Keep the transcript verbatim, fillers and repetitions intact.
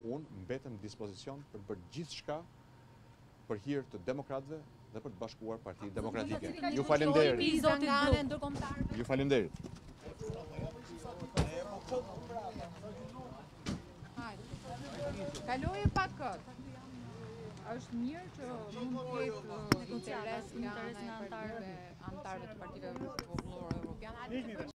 Unë mbetem në dispozicion për të bërë gjithçka për hir të demokratëve dhe për të bashkuar Partinë Demokratike. Ju falenderoj. Ju falenderoj. Kaloje pak këtë. Është mirë që mund të ketë interes nga antarëve të partive popullore evropiane.